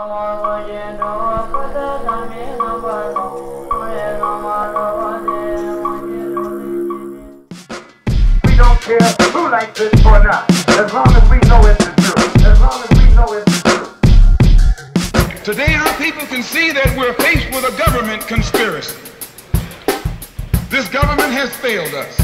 We don't care who likes it or not, as long as we know it's the truth. As long as we know it's the truth. Today our people can see that we're faced with a government conspiracy. This government has failed us.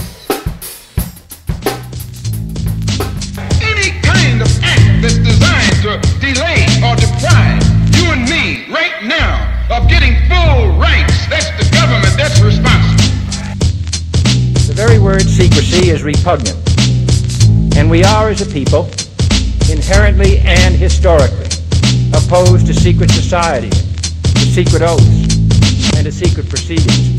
Any kind of act that's designed to delay or deprive you and me right now of getting full rights, that's the government that's responsible. The very word secrecy is repugnant, and we are, as a people, inherently and historically opposed to secret society, to secret oaths, and to secret proceedings.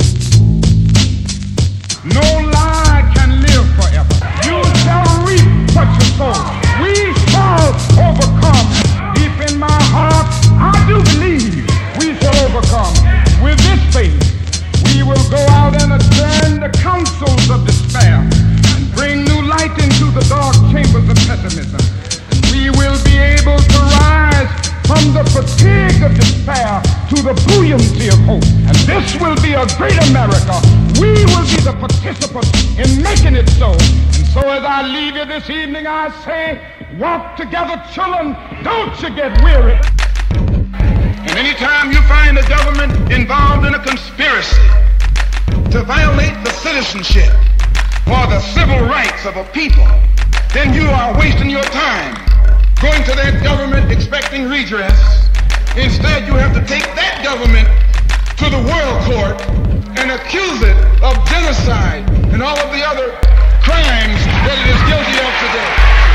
No lie can live forever. You shall reap what you sow. We shall overcome. Deep in my heart, I do believe we shall overcome. With this faith, we will go out and adjourn the councils of despair and bring new light into the dark chambers of pessimism. And we will be able to rise from the fatigue of despair to the buoyancy of hope. And this will be a great America. We will be the participants in making it so. And so as I leave you this evening, I say, walk together, children, don't you get weary. And anytime you find the government involved in a conspiracy to violate the citizenship or the civil rights of a people, then you are wasting your time going to that government expecting redress. Instead, you have to take that government to the world court and accuse it of genocide and all of the other crimes that it is guilty of today.